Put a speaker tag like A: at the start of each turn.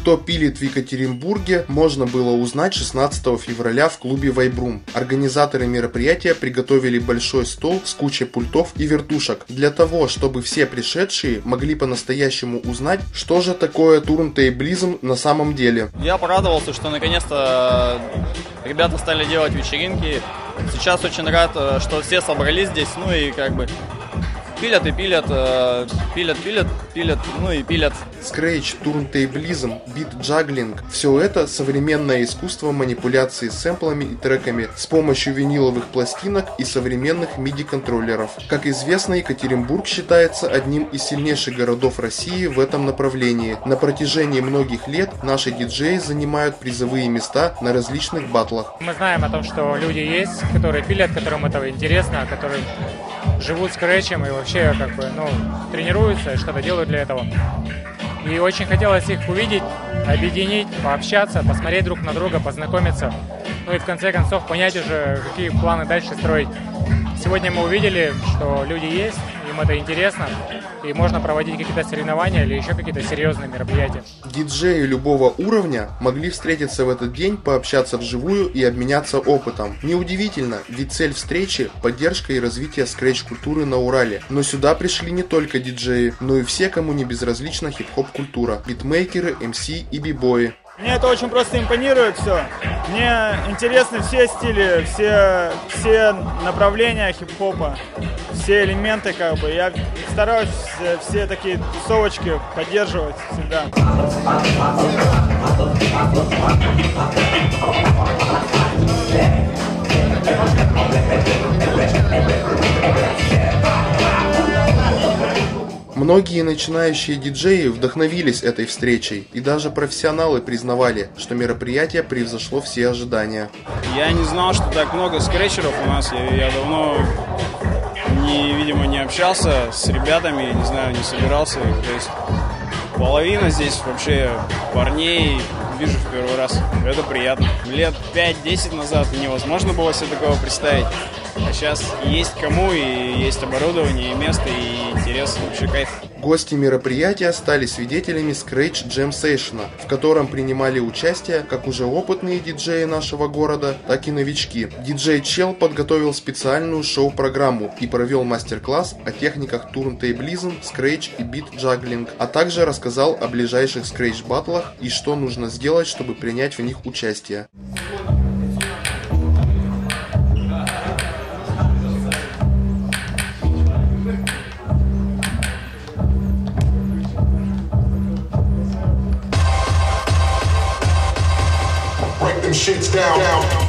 A: Кто пилит в Екатеринбурге, можно было узнать 16 февраля в клубе Вайбрум. Организаторы мероприятия приготовили большой стол с кучей пультов и вертушек для того, чтобы все пришедшие могли по-настоящему узнать, что же такое турнтейблизм на самом деле.
B: Я порадовался, что наконец-то ребята стали делать вечеринки. Сейчас очень рад, что все собрались здесь, ну и как бы пилят и пилят, ну и пилят.
A: Скретч, турнтейблизм, бит-джаглинг – все это современное искусство манипуляции с сэмплами и треками с помощью виниловых пластинок и современных MIDI-контроллеров. Как известно, Екатеринбург считается одним из сильнейших городов России в этом направлении. На протяжении многих лет наши диджеи занимают призовые места на различных батлах.
C: Мы знаем о том, что люди есть, которые пилят, которым это интересно, которые живут скретчем и вообще тренируются и что-то делают для этого. И очень хотелось их увидеть, объединить, пообщаться, посмотреть друг на друга, познакомиться. Ну и в конце концов понять уже, какие планы дальше строить. Сегодня мы увидели, что люди есть, им это интересно, и можно проводить какие-то соревнования или еще какие-то серьезные мероприятия.
A: Диджеи любого уровня могли встретиться в этот день, пообщаться вживую и обменяться опытом. Неудивительно, ведь цель встречи – поддержка и развитие скретч-культуры на Урале. Но сюда пришли не только диджеи, но и все, кому не безразлична хип-хоп-культура – битмейкеры, МС и бибои.
D: Мне это очень просто импонирует все. Мне интересны все стили, все направления хип-хопа, все элементы как бы. Я стараюсь все такие тусовочки поддерживать всегда.
A: Многие начинающие диджеи вдохновились этой встречей, и даже профессионалы признавали, что мероприятие превзошло все ожидания.
E: Я не знал, что так много скретчеров у нас. Я давно видимо, не общался с ребятами, не знаю, не собирался. То есть половина здесь вообще парней вижу в первый раз. Это приятно. Лет 5-10 назад невозможно было себе такого представить. А сейчас есть кому, и есть оборудование, и место, и интерес, вообще кайф.
A: Гости мероприятия стали свидетелями Scratch Jam Session, в котором принимали участие как уже опытные диджеи нашего города, так и новички. Диджей Чел подготовил специальную шоу-программу и провел мастер-класс о техниках турнтейблизм, скретч и бит-джаглинг, а также рассказал о ближайших скретч-баттлах и что нужно сделать, чтобы принять в них участие.
F: Shit's down.